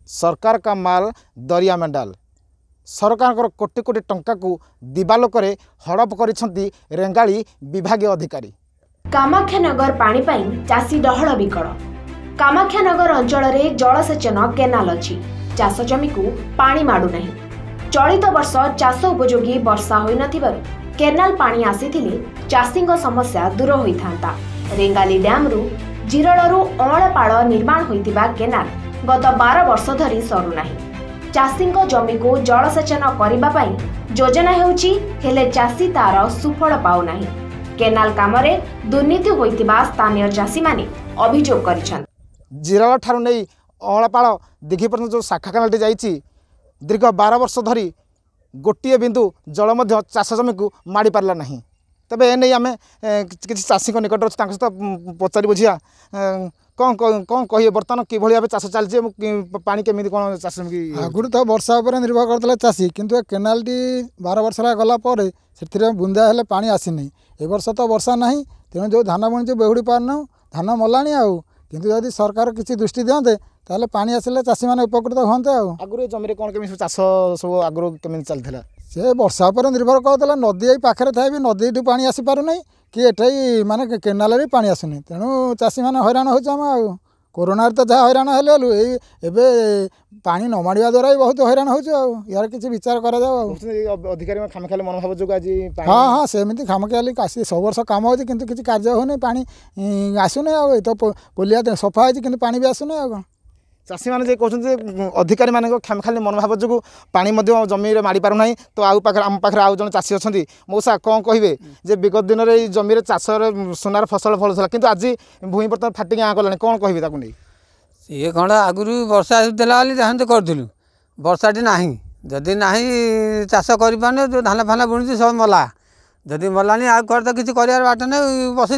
सरकार का माल दरिया में डाल। सरकार कोटी कोटी टंका को दिवालोकरे हड़प करिसेंती रेंगाली विभागीय अधिकारी। कामाख्यानगर पानी पाई चाषी डहल विकल। कामाख्यानगर अंचल में जलसेचन केनाल अच्छी चाष जमी को पानी माडू नहीं। चलित वर्ष चाष उपयोगी वर्षा होई नथिबारु केनाल पानी आसीथिले चाषी समस्या दूर होइथांता। रेंगाली डैम रु जिरलरु अमळपाळ निर्माण होइतिबा केनाल गत 12 वर्ष धरी सरू नाही। चाषी जमी को जलसेचन करिबा पाई योजना हेउची हेले चाषी तार सुफल पाउ नाही। केनाल कामरे दुर्नीति होइतिबा स्थानीय चाषी माने अभियोग करिछन। जिराल ठारू नहीं अमळपाळ दिघी पर्यंत जो शाखा केनालटी जाइछि दीर्घ 12 वर्ष धरी गोटे बिंदु जल मध्य चाष जमी को माड़ी पारला नहीं। तबे एने आम किसी चाषी निकट अच्छे सहित पचारि बुझिया कौन कौन कहे बर्तमान कि भाव चाष चलती पानी केमी कौन चाष आगुरी तो वर्षा उपर निर्भर करते चाषी किंतु केनालटी 12 वर्ष गलापर से बुंदा हेले पानी आसीनी। ए वर्ष तो वर्षा नहीं तेणु जो धान बुणी बेहुड़ी पारन धान मलाणी आउ किंतु यदि सरकार किसी दृष्टि दियंते ताले पानी आसिले चाषी मैंने उपकृत होते। आगुरी जमी कौन केमी चाष सब आगुरी केमी चलता से वर्षा पर निर्भर करता नदी पाखे थाए भी नदी पानी आसी पार नहीं कि एठाई माने केनाल पानी आसुनी तेणु चाषी मैंने हैरान हो। कोरोना तो जहाँ हैरान हेलु एबे पानी न माड़ा द्वारा भी बहुत हैरान हो यार किसी विचार करा अधिकारी खामखियाली मनोभाव जो आज हाँ हाँ सेमती खामखियाली सब वर्ष कम हो किसी कार्य होनी पानी आसुनी आ तो पोलिया सफा होती कि पानी भी आसुनी आ चाषी मैंने कहते अधिकारी मान खामखाली मनोभाव जो पानी जमी माड़ी पार ना तो आम पाखे आउ जन चाषी अच्छा मौसा कौन कहे जे विगत दिन में जमी चाष सोनार फसल फलुला कि आज भूमि बर्तमान फाटिक आँ कलानी कौन कहे नहीं सी कौन आगुरी वर्षा देला तो करूँ वर्षाटी ना जदि ना चाष कर जो धान फान बुणी सब मला जदि मलानी आ तो किसी कर बाट नहीं बस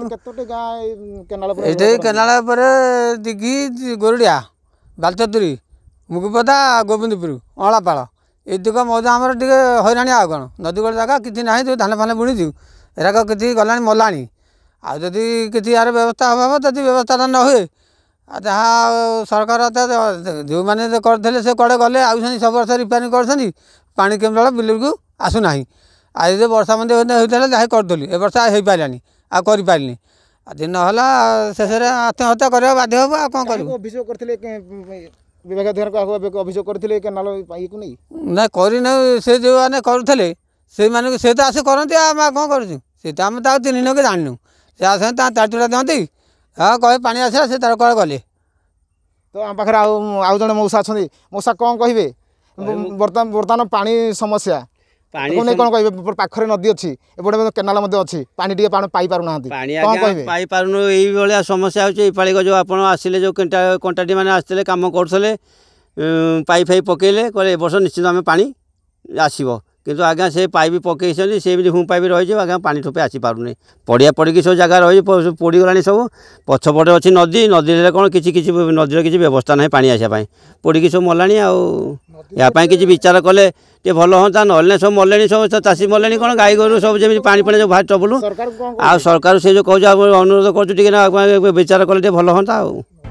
ये केनाल दिघी गोरडिया बालचतुरी मुगपदा गोविंदपुर अमळापाळ एतिक मौजा आमर टे हैराणी आ कौन नदी कूल जगह किसी ना जो धान फान बुणीचु एराक किसी गला मलाणी आदि किसी यार व्यवस्था हम जदि व्यवस्था न हुए जहाँ सरकार जो मैंने करते से कड़े गले आउन सब वर्ष रिपेयरिंग कर पानी केवल बिल को आसुना आज जो वर्षा मंदिर होता जहाँ करदे ए वर्षा हो पारानी आ कर आज नाला शेष आत्महत्या करने बाध्य हम आ कौन कर अभियोग करते विभाग अधिकारी अभियोग करते केनाल को नहीं ना करना से जो मैंने करुले से माने से तो आसे करते आम कौन करें तो आम तो तीन दिन के जानू से आस ताटुटा दिखती हाँ कहे पानी आसला से तार कड़े गले तो आम पाखे आउ जड़े मौसा अच्छा मौसा कौन कहे बर्तमान पानी समस्या पानी कौन कहे पाखरे नदी अच्छी एपटे केनाल अच्छी पानी टे पाई पार ना पाई पारुन ये समस्या होपाली जो आप आसिले जो कंटाटी मैंने आसते कम करते पाइप फाइप पकईले कहले वर्ष निश्चित आम पानी आसो किंतु आज्ञा से पाइप पकई से हुम पाइप रही आज्ञा पानी ठोपे आसी पारुनी पड़िया पड़ी सब जगह रही पोड़गला सब पछपटे अच्छी नदी नदी कौन किसी नदी किसी व्यवस्था ना पानी आसापी पोड़ी सब मला यापाई किसी विचार कले टे भल हाँ ना सब मले सब चाषी मले कौन गाई गोरु सब जमी पानी पानी जो भारी ट्रबुल आ सरकार से जो कह अनुरोध कर विचार कले भल हाँ।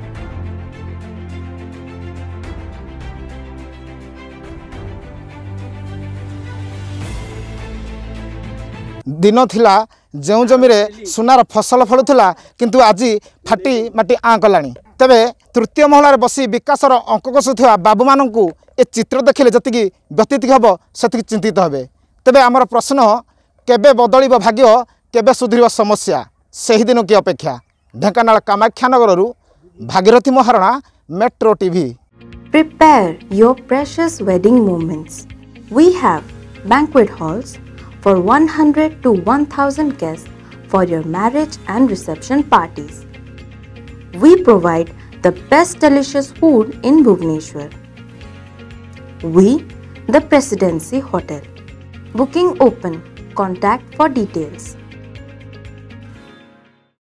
दिन थिला जो जमी सुनार फसल फलुला किंतु आज फाटी माटी आँ कलानी। तेबे तृतीय महलार बसी विकासर अंक कसुवा बाबू मानू ए चित्र देखिले जति व्यतीत हम से चिंतित हेबे। तेबे आमर प्रश्न केबे बदलिब भाग्य केबे सुधरिब समस्या सही दिन की अपेक्षा। Dhenkanal Kamakhyanagar Bhagirathi Maharana metro TV. Prepare your precious wedding moments. We have banquet halls for 100 to 1000 guests for your marriage and reception parties. We provide the best delicious food in Bhubaneswar. We, the Presidency Hotel. Booking open. Contact for details.